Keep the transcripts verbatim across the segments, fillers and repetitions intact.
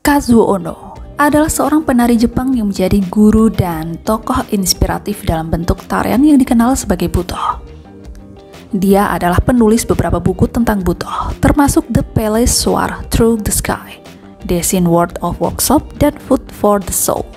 Kazuo Ono adalah seorang penari Jepang yang menjadi guru dan tokoh inspiratif dalam bentuk tarian yang dikenal sebagai Buto. Dia adalah penulis beberapa buku tentang Buto, termasuk The Palace Soar Through the Sky, Dancing World of Workshop, dan Food for the Soul.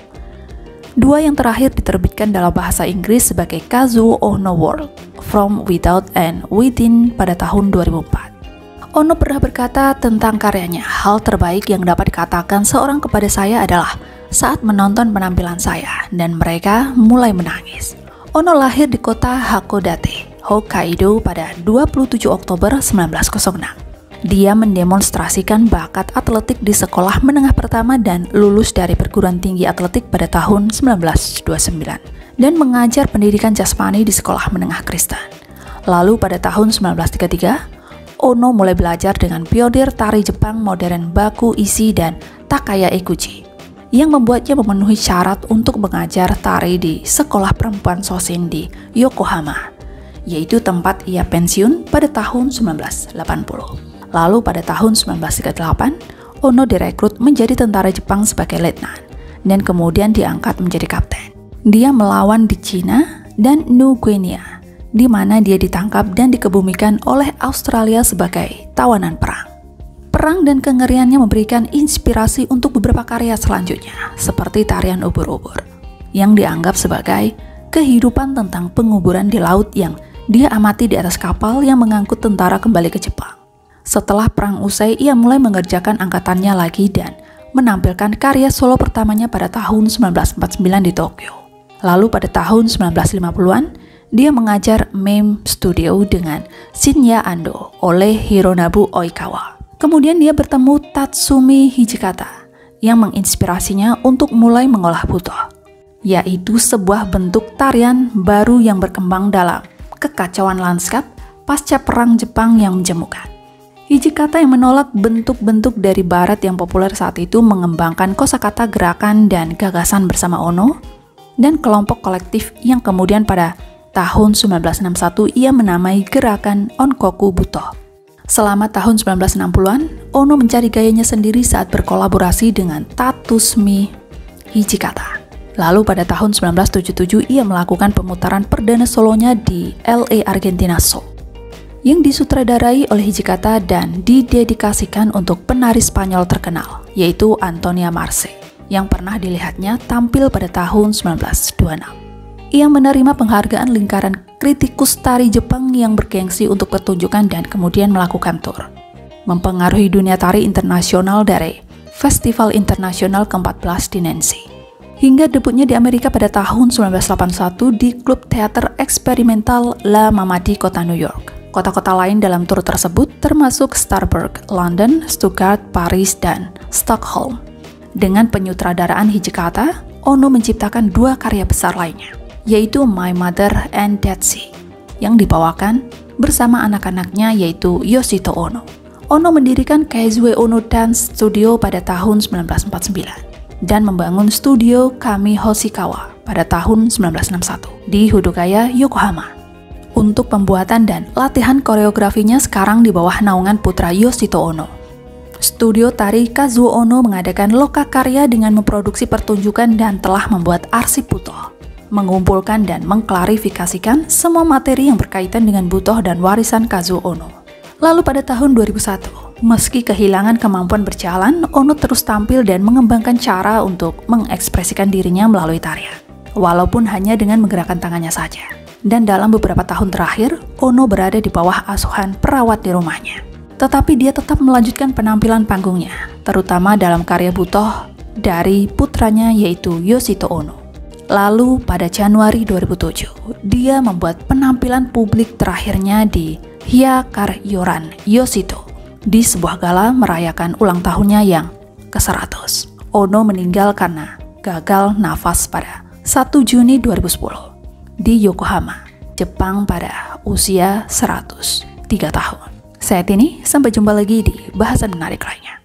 Dua yang terakhir diterbitkan dalam bahasa Inggris sebagai Kazuo Ono World, From Without and Within pada tahun dua ribu empat. Ono pernah berkata tentang karyanya, hal terbaik yang dapat dikatakan seorang kepada saya adalah saat menonton penampilan saya dan mereka mulai menangis. Ono lahir di kota Hakodate, Hokkaido pada dua puluh tujuh Oktober seribu sembilan ratus enam. Dia mendemonstrasikan bakat atletik di sekolah menengah pertama dan lulus dari perguruan tinggi atletik pada tahun seribu sembilan ratus dua puluh sembilan dan mengajar pendidikan jasmani di sekolah menengah Kristen. Lalu pada tahun seribu sembilan ratus tiga puluh tiga, Ono mulai belajar dengan pionir tari Jepang modern Baku Ishi dan Takaya Ekuchi, yang membuatnya memenuhi syarat untuk mengajar tari di sekolah perempuan Sosin di Yokohama, yaitu tempat ia pensiun pada tahun seribu sembilan ratus delapan puluh. Lalu pada tahun seribu sembilan ratus tiga puluh delapan, Ono direkrut menjadi tentara Jepang sebagai letnan, dan kemudian diangkat menjadi kapten. Dia melawan di Cina dan New Guinea, di mana dia ditangkap dan dikebumikan oleh Australia sebagai tawanan perang. Perang dan kengeriannya memberikan inspirasi untuk beberapa karya selanjutnya, seperti tarian ubur-ubur, yang dianggap sebagai kehidupan tentang penguburan di laut yang dia amati di atas kapal yang mengangkut tentara kembali ke Jepang. Setelah perang usai, ia mulai mengerjakan angkatannya lagi dan menampilkan karya solo pertamanya pada tahun seribu sembilan ratus empat puluh sembilan di Tokyo. Lalu pada tahun seribu sembilan ratus lima puluhan, dia mengajar meme studio dengan Shinya Ando oleh Hironobu Oikawa. Kemudian dia bertemu Tatsumi Hijikata yang menginspirasinya untuk mulai mengolah Buto, yaitu sebuah bentuk tarian baru yang berkembang dalam kekacauan lanskap pasca perang Jepang yang menjemukan. Hijikata yang menolak bentuk-bentuk dari barat yang populer saat itu mengembangkan kosakata gerakan dan gagasan bersama Ono dan kelompok kolektif yang kemudian pada tahun seribu sembilan ratus enam puluh satu ia menamai gerakan Onkoku Buto. Selama tahun seribu sembilan ratus enam puluhan, Ono mencari gayanya sendiri saat berkolaborasi dengan Tatsumi Hijikata. Lalu pada tahun seribu sembilan ratus tujuh puluh tujuh ia melakukan pemutaran perdana solonya di L A Argentina Show, yang disutradarai oleh Hijikata dan didedikasikan untuk penari Spanyol terkenal, yaitu Antonia Marce, yang pernah dilihatnya tampil pada tahun seribu sembilan ratus dua puluh enam. Ia menerima penghargaan lingkaran kritikus tari Jepang yang bergengsi untuk pertunjukan dan kemudian melakukan tur, mempengaruhi dunia tari internasional dari Festival Internasional ke empat belas di Nancy, hingga debutnya di Amerika pada tahun seribu sembilan ratus delapan puluh satu di klub teater eksperimental La Mama di kota New York. Kota-kota lain dalam tur tersebut termasuk Starburg, London, Stuttgart, Paris, dan Stockholm. Dengan penyutradaraan Hijikata, Ono menciptakan dua karya besar lainnya, yaitu My Mother and Dead Sea, yang dibawakan bersama anak-anaknya yaitu Yoshito Ono. Ono mendirikan Kaizue Ono Dance Studio pada tahun seribu sembilan ratus empat puluh sembilan dan membangun studio Kami Hoshikawa pada tahun seribu sembilan ratus enam puluh satu di Hudokaya, Yokohama. Untuk pembuatan dan latihan koreografinya sekarang di bawah naungan putra Yoshito Ono. Studio tari Kazuo Ono mengadakan loka karya dengan memproduksi pertunjukan dan telah membuat arsip Buto, mengumpulkan dan mengklarifikasikan semua materi yang berkaitan dengan Buto dan warisan Kazuo Ono. Lalu pada tahun dua ribu satu, meski kehilangan kemampuan berjalan, Ono terus tampil dan mengembangkan cara untuk mengekspresikan dirinya melalui tarian, walaupun hanya dengan menggerakkan tangannya saja. Dan dalam beberapa tahun terakhir, Ono berada di bawah asuhan perawat di rumahnya. Tetapi dia tetap melanjutkan penampilan panggungnya, terutama dalam karya Buto dari putranya yaitu Yoshito Ono. Lalu pada Januari dua ribu tujuh, dia membuat penampilan publik terakhirnya di Hyakaryoran Yoshito di sebuah gala merayakan ulang tahunnya yang ke seratus. Ono meninggal karena gagal nafas pada satu Juni dua ribu sepuluh di Yokohama, Jepang pada usia seratus tiga tahun. Saat ini, sampai jumpa lagi di bahasan menarik lainnya.